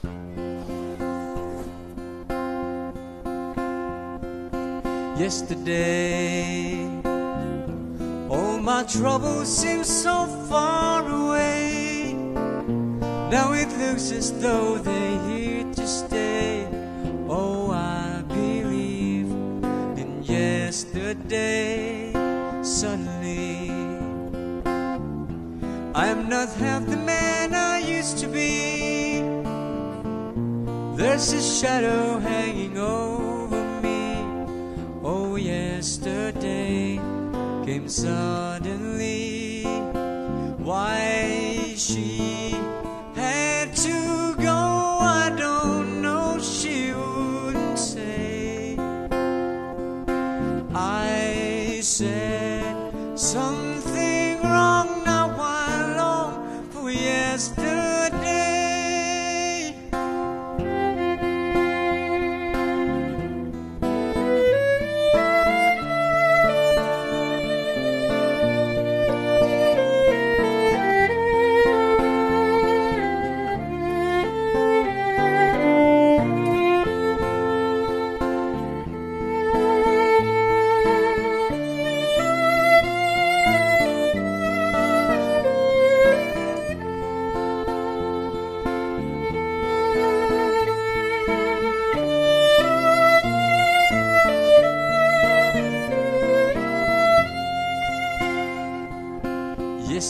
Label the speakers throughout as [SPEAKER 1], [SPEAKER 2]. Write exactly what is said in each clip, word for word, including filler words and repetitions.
[SPEAKER 1] Yesterday, all my troubles seem so far away. Now it looks as though they're here to stay. Oh, I believe in yesterday. Suddenly, I am not half the man I used to be. There's a shadow hanging over me. Oh, yesterday came suddenly. Why she had to go, I don't know, she wouldn't say. I said something wrong, now I long for yesterday.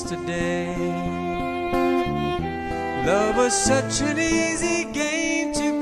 [SPEAKER 1] Yesterday, love was such an easy game to